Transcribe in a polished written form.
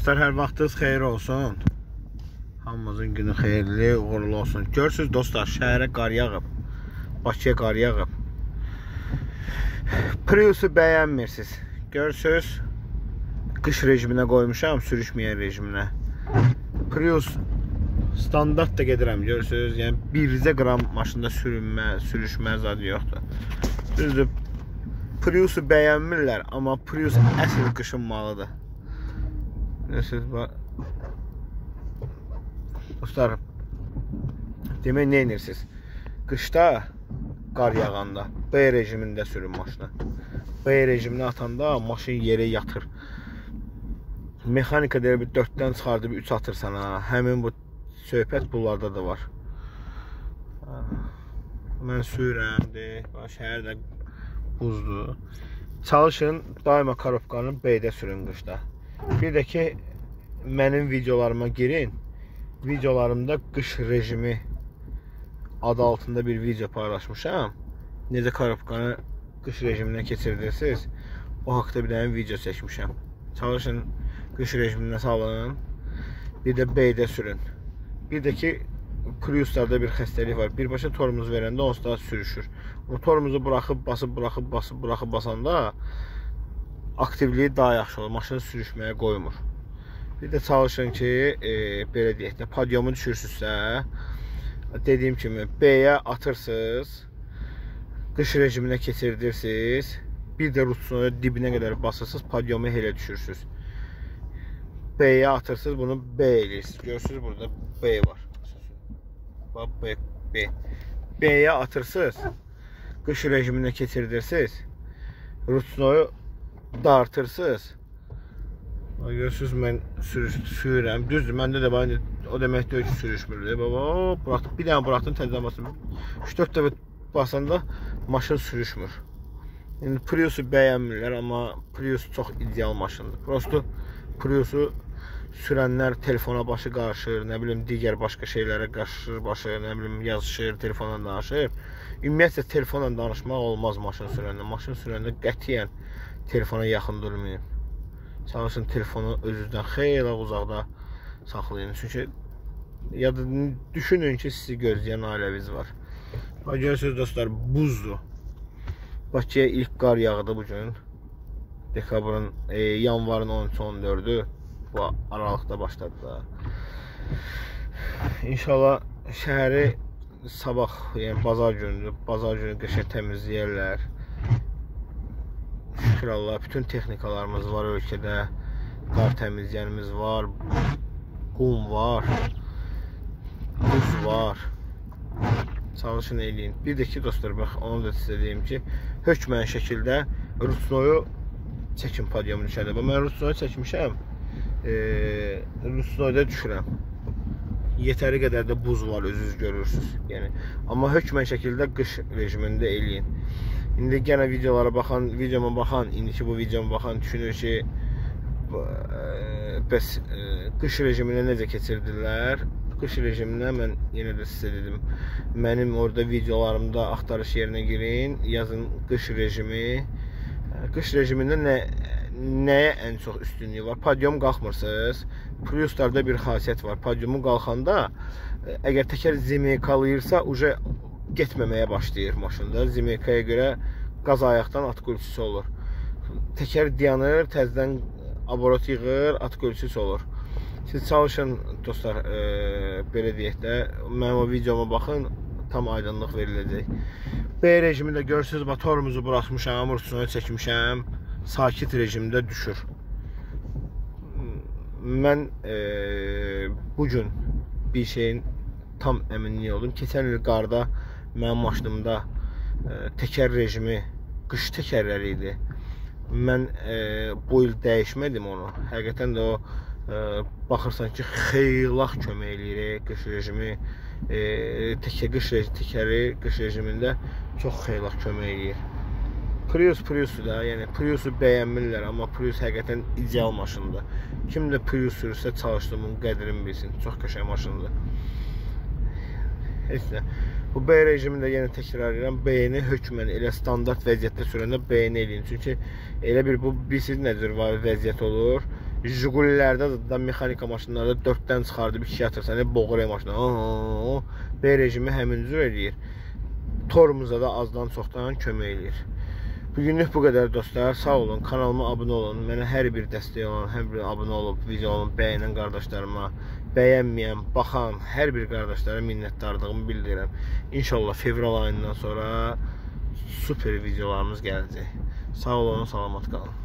Dostlar, hər vaxtınız xeyir olsun. Hamımızın günü xeyirli, uğurlu olsun. Görürsünüz dostlar, şəhərə qar yağıb. Bakıya qar yağıb. Prius'u bəyənmirsiniz. Görürsünüz, qış rejiminə qoymuşam, sürüşməyən rejiminə. Prius standart da gedirəm, görürsünüz. Yəni, 1 qram maşında sürüşmə zadı yoxdur. Düzdür, Prius'u bəyənmirlər, amma Prius əsl qışın malıdır. Dostlar, demək nə edirsiniz? Qışda, qar yağanda B rejimində sürün maşını. B rejiminə atanda maşın yerə yatır. Mexanika deyir, 4-dən çıxardıb 3 atırsan ha. Həmin bu söhbət bunlarda da var. Mən sürürəm, şəhərdə buzdur. Çalışın, daima korobkanı B-də sürün qışda. Bir də ki, mənim videolarıma girin. Videolarımda qış rejimi adı altında bir video paylaşmışam. Necə korobkanı qış rejiminə keçirirsiniz, o haqda bir dənə video çəkmişəm. Çalışın, qış rejiminə salın. Bir də B-də sürün. Bir də ki, Prius'larda bir xəstəlik var. Birbaşa tormuz verəndə onsuz da sürüşür. O tormuzu buraxıb, basıb basanda aktivliyi daha yaxşı olur. Maşını sürüşməyə qoymur. Bir də çalışın ki, belə deyək də, padyomu düşürsünüzsə, dediyim kimi, B-yə atırsınız, qış rejiminə keçirirsiniz, bir də rutsunu dibinə qədər basırsınız, padyomu elə düşürsünüz. B-yə atırsınız, bunu B eləyirsiniz. Görürsünüz, burada B var. B. B-yə atırsınız, qış rejiminə keçirirsiniz, rutsunu dartırsınız. Görürsünüz, mən sürürəm. Düzdür, məndə də var, o demək deyil ki, sürüşmür. Bir dənə buraxdım, təzdən basım. 3-4 dəfə basanda maşın sürüşmür. Yəni, Prius'u bəyənmirlər, amma Prius çox ideal maşındır. Prosto Prius'u sürənlər telefona başı qarışır, nə bilim, digər başqa şeylərə qarışır başı, nə bilim, yazışır, telefonla danışır. Ümumiyyətlə, telefonla danışmaq olmaz maşın sürəndə. Maşın sürəndə qətiyyən telefona yaxın durmayın. Çalışın, telefonu özünüzdən xeyli uzaqda saxlayın. Çünki düşünün ki, sizi gözləyən ailəviz var. Görürsünüz dostlar, buzdur. Bakıya ilk qar yağdı bugün. Dekabrın, yanvarın 13-14'ü. Bu aralıqda başladı da. İnşallah şəhəri sabah, yəni bazar günüdür. Bazar günü qəşəng təmizləyərlər. Şükür Allah, bütün texnikalarımız var ölkədə. Qar təmizləyənimiz var. Qum var. Buz var. Çalışın eləyin. Bir də ki, dostlar, bax, onu da sizə deyim ki, hökmən şəkildə rutsnoyu çəkin padyomu düşəndə. Mən rutsnoyu çəkmişəm. Rutsnoyda düşürəm. Yetəri qədər də buz var, özünüz görürsünüz. Yəni, amma hökmən şəkildə qış rejimində eləyin. İndi yenə videoma baxan, indiki bu videoma baxan düşünür ki, bəs qış rejiminə necə keçirdirlər? Qış rejiminə mən yenə də sizə dedim, mənim orada videolarımda axtarış yerinə girin, yazın qış rejimi. Qış rejimində nəyə ən çox üstünlüyü var? Padyom qalxmırsınız. Prius'larda bir xasiyyət var. Padyomu qalxanda, əgər təkər zimeykalayırsa, uca getməməyə başlayır maşında. Zimeykaya görə qaz ayaqdan at qülçüsü olur. Təkər dayanır, təzdən aborot yığır, at qülçüsü olur. Siz çalışın, dostlar, belə deyək də, mənim o videoma baxın, tam aydınlıq veriləcək. B rejimində görürsünüz, tormuzu buraxmışam, rutsunu çəkmişəm, sakit rejimdə düşür. Mən bugün bir şeyin tam əminliyi oldum. Keçən il qarda mənim maşınımda təkər rejimi, qış təkərləri idi. Mən bu il dəyişmədim onu. Həqiqətən də o, baxırsan ki, xeylaq kömək eləyir qış rejimi. Qış rejimində çox xeylaq kömək eləyir. Prius'u da, yəni Prius'u bəyənmirlər, amma Prius həqiqətən ideal maşındır. Kim də Prius sürürsə çalışdığımın qədrini bilsin. Çox qəşəng maşındır. Heç nə. Bu B rejimində yenə təkrar edirəm. B-ni hökmən elə standart vəziyyətdə sürəndə B-ni eləyin. Çünki elə bir bu bilsiz nədir var vəziyyət olur. Jigulilərdə da mexanika maşınlarda 4-dən çıxardıb 2-yə atırsan, boğuruya maşına. B rejimi həmin cür eləyir. Tormuza da azdan çoxdan kömək eləyir. Bugünlük bu qədər dostlar. Sağ olun, kanalıma abunə olun. Mənə hər bir dəstək olan, hər bir abunə olub, videonu bəyənən qardaşlarıma, bəyənməyən, baxan hər bir qardaşlara minnətdarlığımı bildirirəm. İnşallah fevral ayından sonra super videolarımız gələcək. Sağ olun, salamat qalın.